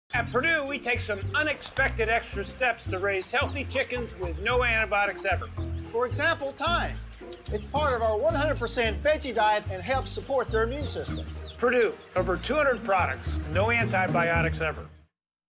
At Purdue, we take some unexpected extra steps to raise healthy chickens with no antibiotics ever. For example, thyme. It's part of our 100% veggie diet and helps support their immune system. Purdue, over 200 products, no antibiotics ever.